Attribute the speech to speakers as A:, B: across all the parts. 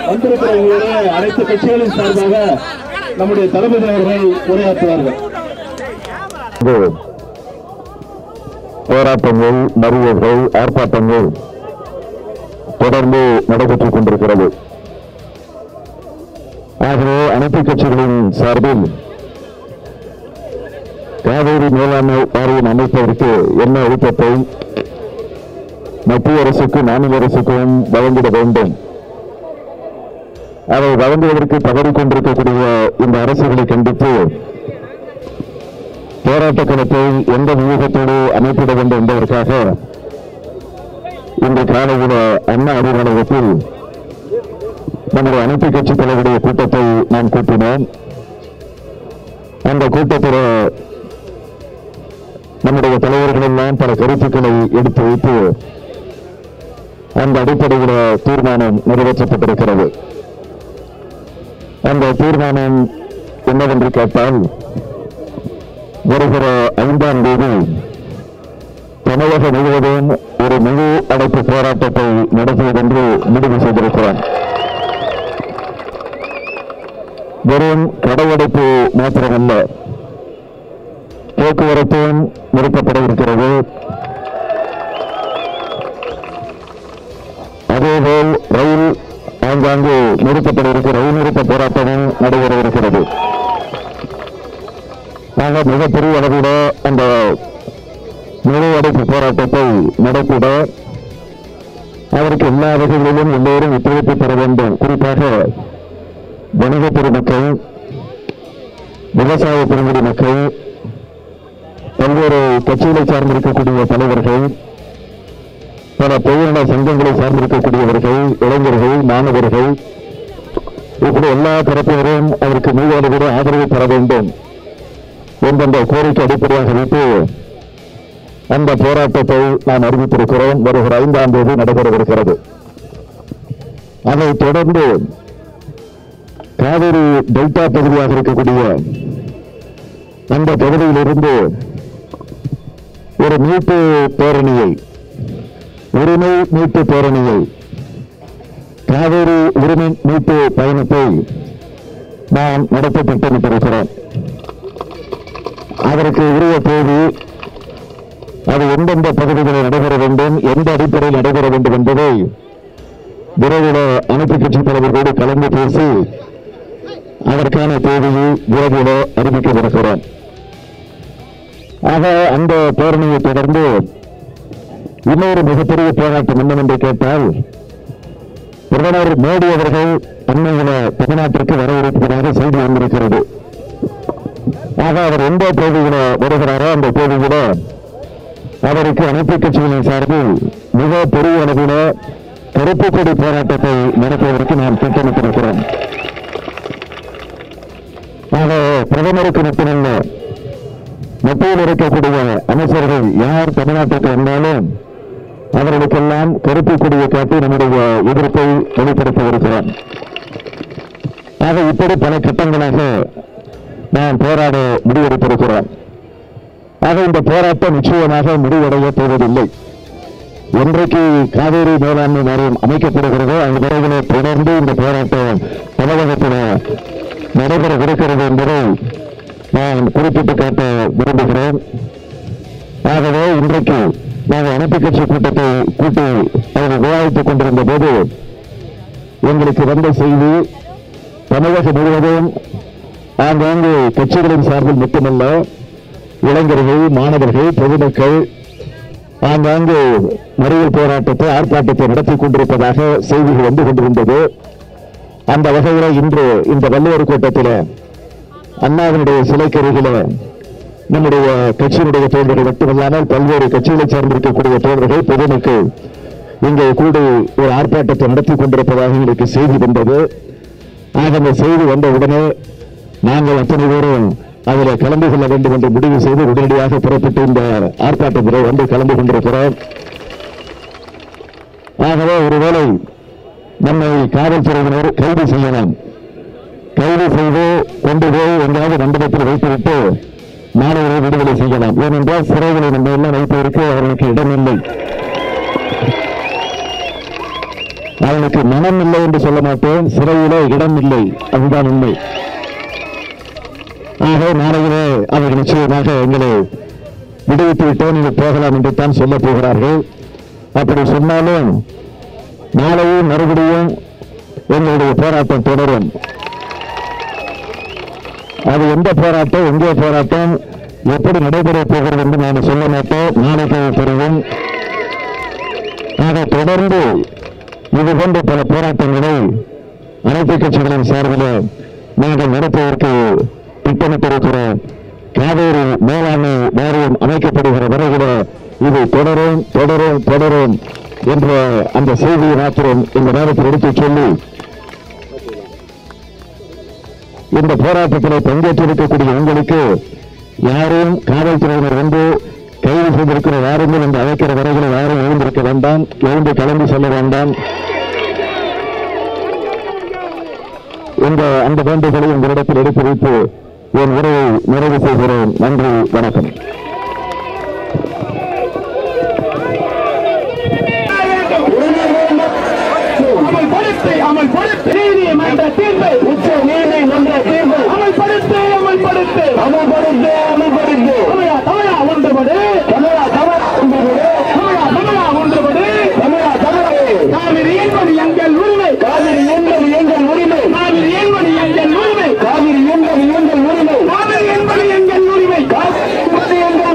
A: வந்திருக்கிற அனைத்து கட்சிகளின் சார்பாக நம்முடைய தளபதி அவர்கள் உரையாற்றுவார்கள்.
B: போராட்டங்கள், மறியல்கள், ஆர்ப்பாட்டங்கள் தொடர்ந்து நடைபெற்றுக் கொண்டிருக்கிறது. ஆகவே அனைத்து கட்சிகளின் சார்பில் காவேரி மேலாண்மை வாரியம் அமைப்பதற்கு என்ன அழுத்தத்தை மத்திய அரசுக்கும் மாநில அரசுக்கும் வழங்கிட வேண்டும், அதை வழங்குவதற்கு தவறிக் கொண்டிருக்கக்கூடிய இந்த அரசுகளை கண்டித்து போராட்ட களத்தை எந்த வியூகத்தோடு அமைப்பிட வேண்டும் என்பதற்காக இன்று காலையில் அண்ணா அலுவலகத்தில் நம்முடைய அனைத்து கட்சி தலைவருடைய கூட்டத்தை நாம் கூட்டினோம். அந்த கூட்டத்தில் நம்முடைய தலைவர்கள் எல்லாம் பல கருத்துக்களை எடுத்து வைத்து அந்த அடிப்படையில் தீர்மானம் நிறைவேற்றப்பட்டிருக்கிறது. அந்த தீர்மானம் என்னவென்று கேட்டால், வருகிற 5ஆம் தேதி தமிழகம் முழுவதும் ஒரு முழு அடைப்பு போராட்டத்தை நடத்துவதென்று முடிவு செய்திருக்கிறார். வெறும் கடையடைப்பு மாத்திரமல்ல, போக்குவரத்தும் நிறுத்தப்பட இருக்கிறது. அதேபோல் ரயில் ஆங்காங்கு நிறுத்தப்பட இருக்கிற ரயில் நிறுத்த போராட்டமும் நடைபெற இருக்கிறது. நாங்கள் மிகப்பெரிய அளவில் அந்த முழு அடைப்பு போராட்டத்தை நடத்திட அதற்கு எல்லா வகைகளிலும் எல்லோரும் ஒத்துழைப்பு பெற வேண்டும். குறிப்பாக வணிக பெருமக்கள், விவசாய பெருங்குடி மக்கள், பல்வேறு கட்சிகளை சார்ந்திருக்கக்கூடிய தலைவர்கள், பல தொழில்நுட்ப சங்கங்களை சார்ந்திருக்கக்கூடியவர்கள், இளைஞர்கள், மாணவர்கள், இப்படி எல்லா தரப்பினரும் அதற்கு முழு அளவில் ஆதரவு பெற வேண்டும் என்ற கோரிக்கை அடிப்படையாக வைத்து அந்த போராட்டத்தை நாம் அறிவித்திருக்கிறோம். வருகிற 5ஆம் தேதி நடைபெறவிருக்கிறது. அதைத் தொடர்ந்து காவிரி டெல்டா பகுதியாக இருக்கக்கூடிய அந்த பகுதியிலிருந்து ஒரு மீட்பு பேரணியை, உரிமை மீட்பு பேரணியை, காவிரி உரிமை மீட்பு பயணத்தை நாம் நடத்த திட்டமிட்டிருக்கிறோம். அதற்கு உரிய தேதி, அது எந்தெந்த பகுதிகளில் நடைபெற வேண்டும், எந்த அடிப்படையில் நடைபெற வேண்டும் என்பதை விரைவில் அனைத்து கட்சி தலைவர்களோடு கலந்து பேசி அதற்கான தேதியை விரைவில் அறிவிக்கவிருக்கிறோம். ஆக அந்த பேரணியை தொடர்ந்து இன்னொரு மிகப்பெரிய போராட்டம் என்னவென்று கேட்டால், பிரதமர் மோடி அவர்கள் அண்மையில தமிழ்நாட்டிற்கு வரவிருப்பதாக செய்தி வந்திருக்கிறது. ஆக அவர் எந்த தேதியில வருகிறாரோ அந்த தேதியில அவருக்கு அனைத்து கட்சிகளின் சார்பில் மிக பெரிய அளவில் கருப்பு கொடி போராட்டத்தை நடத்துவதற்கு நாம் திட்டமிட்டிருக்கிறோம். ஆக பிரதமருக்கு மட்டுமல்ல, மத்தியில் இருக்கக்கூடிய அமைச்சர்கள் யார் தமிழ்நாட்டிற்கு வந்தாலும் அவர்களுக்கெல்லாம் கருப்பு கொடியை காட்டி நம்முடைய எதிர்ப்பை வெளிப்படுத்த இருக்கிறோம். ஆக இப்படி பல கட்டங்களாக நாம் போராட முடிவெடுத்திருக்கிறோம். ஆக இந்த போராட்டம் நிச்சயமாக முடிவடைய போவதில்லை. என்றைக்கு காவேரி மேலாண்மை வாரியம் அமைக்கப்படுகிறதோ அந்த விரைவில் தொடர்ந்து இந்த போராட்டம் தமிழகத்தில் நடைபெறவிருக்கிறது என்பதை நான் குறிப்பிட்டு காட்ட விரும்புகிறேன். ஆகவே இன்றைக்கு நாங்கள் அனைத்து கட்சி கூட்டத்தை கூட்டி அதில் விவாதித்துக் கொண்டிருந்த போது எங்களுக்கு வந்த செய்தி, தமிழகம் முழுவதும் ஆங்காங்கு கட்சிகளின் சார்பில் மட்டுமல்ல, இளைஞர்கள், மாணவர்கள், பொதுமக்கள் ஆங்காங்கு மறியல் போராட்டத்தை, ஆர்ப்பாட்டத்தை நடத்திக் கொண்டிருப்பதாக செய்திகள் வந்து கொண்டிருந்தது. அந்த வகையில் இன்று இந்த வள்ளுவர் கூட்டத்தில் அண்ணாவினுடைய சிலைக்கருகில நம்முடைய கட்சியினுடைய தோழர்கள் மட்டுமல்லாமல் பல்வேறு கட்சிகளை சார்ந்திருக்கக்கூடிய தோழர்கள், பொதுமக்கள் இங்கே கூடி ஒரு ஆர்ப்பாட்டத்தை நடத்திக் கொண்டிருப்பதாக எங்களுக்கு செய்தி வந்தது. ஆக அந்த செய்தி வந்தவுடனே நாங்கள் அத்தனை பேரும் அதில் கலந்து கொள்ள வேண்டும் என்று முடிவு செய்து உடனடியாக புறப்பட்டு இந்த ஆர்ப்பாட்டத்தில் வந்து கலந்து கொண்டிருக்கிறோம். ஆகவே ஒருவேளை நம்மை காவல்துறையினர் கைது செய்யலாம், கைது செய்து கொண்டு போய் எங்காவது மண்டபத்தில் வைத்துவிட்டு மாணவர்களை விடுதலை செய்யலாம். ஏனென்றால் சிறைகளை நம்ம எல்லாம் வைப்பதற்கு அவர்களுக்கு இடமில்லை. அவனுக்கு மனம் இல்லை என்று சொல்ல மாட்டேன், சிறையிலே இடம் இல்லை, அதுதான் உண்மை. ஆக நாளையிலே அவர்கள் நிச்சயமாக எங்களை விடுவித்து விட்டோம், நீங்கள் போகலாம் என்று தான் சொல்ல போகிறார்கள். அப்படி சொன்னாலும் நாளையும் மறுபடியும் எங்களுடைய போராட்டம் தொடரும். அது எந்த போராட்டம், எங்கே போராட்டம், எப்படி நடைபெறப் போகிறது என்று நான் சொல்ல மாட்டோம், நாளைக்கு தெரியும். ஆக தொடர்ந்து இது போன்ற பல போராட்டங்களை அனைத்து கட்சிகளின் சார்பில் நாங்கள் நடத்துவதற்கு திட்டமிட்டிருக்கிறோம். காவேரி மேலாண்மை வாரியம் அமைக்கப்படுகிற வரையில் இது தொடரும் தொடரும் தொடரும் என்ற அந்த செய்தியை மாத்திரம் இந்த நேரத்தில் எடுத்துச் சொல்லி, இந்த போராட்டத்தில் பங்கேற்றிருக்கக்கூடிய உங்களுக்கு யாரும் காவல்துறையினர் வந்து கைது செய்திருக்கிற வாருங்கள் என்று அழைக்கிற வரைகளை யாரும் எழுந்திருக்க வேண்டாம், எழுந்து கலந்து செல்ல வேண்டாம். அந்த வேண்டுகளை உங்களிடத்தில் எடுத்து வைத்து என் உரையை நிறைவு செய்கிறேன். நன்றி, வணக்கம்.
A: அமல்படுத்து நீதிமன்ற தீர்ப்பை, உச்ச நீதிமன்ற தீர்ப்பை அமல்படுத்து அமல்படுத்து அமல்படுத்து அமல்படுத்து. தமிழா ஒன்றுபடு, தமிழா ஒன்றுபடு, தமிழா ஒன்றுபடு, காவிரி என்பது எங்கள் உரிமை, காவிரி என்பது எங்கள் உரிமை, காவிரி என்பது எங்கள் உரிமை, காவிரி என்பது எங்கள் உரிமை, காவிரி என்பது எங்கள் உரிமை, காவிரி என்பது எங்கள்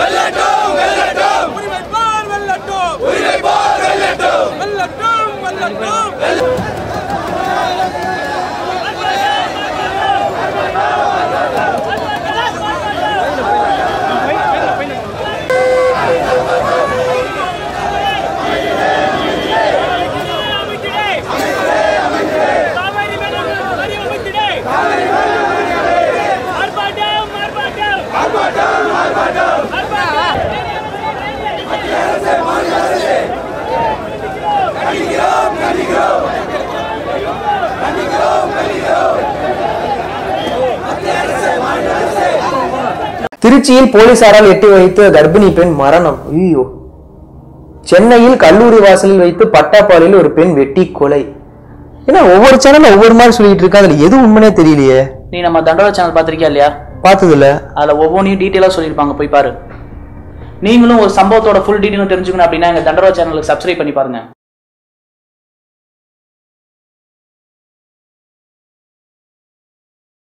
C: திருச்சியில் போலீசாரால் எட்டி வைத்து கர்ப்பிணி பெண் மரணம். ஐயோ. சென்னையில் கல்லூரி வாசலில் வைத்து பட்டாப்பாலில் ஒரு பெண் வெட்டி கொலை. ஏன்னா ஒவ்வொரு சேனல்ல ஒவ்வொரு மாதிரி சொல்லிட்டு இருக்கா, அதுல எது உண்மைனே தெரியலையே.
D: நீ நம்ம தண்டோரா சேனல் பாத்திருக்கியா இல்லையா?
C: பார்த்தது இல்ல.
D: அதுல ஒவ்வொன்றையும் டீட்டெயிலா சொல்லியிருப்பாங்க, போய் பாரு. நீங்களும் ஒரு சம்பவத்தோட ஃபுல் டீட்டெயில் தெரிஞ்சுக்கணும் அப்படின்னா எங்க தண்டோரா சேனலுக்கு சப்ஸ்கிரைப் பண்ணி பாருங்க.